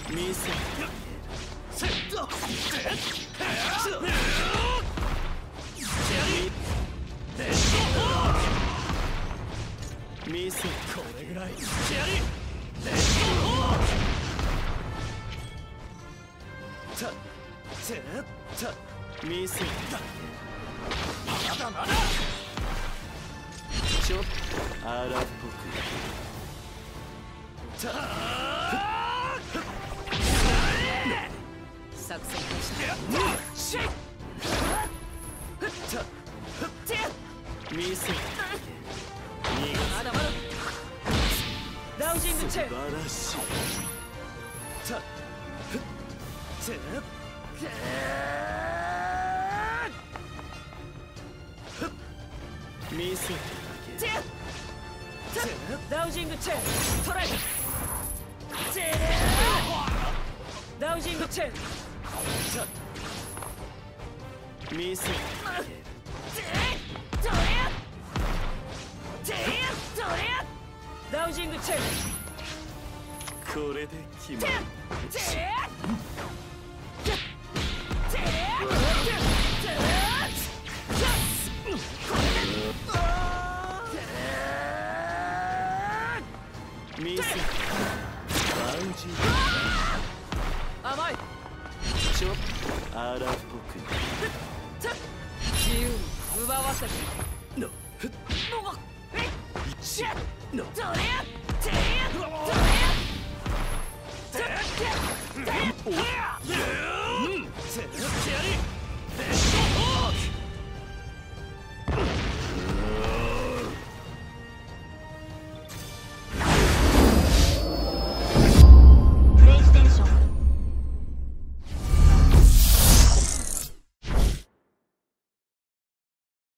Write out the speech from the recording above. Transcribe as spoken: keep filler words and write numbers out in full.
見せセット見せこれぐらいしてやりたせった見せまだまだちょっと荒っぽくた作戦開始。 見せまだまだ。ラウジングチェーン。 素晴らしいたて見せラウジングチェーン。トライ。ラウジングチェーン。 見せラウジングチェーン。 これで決まる見せラウジング甘い。 ちょっと荒っぽく自由に奪わせて。 のふっ一のお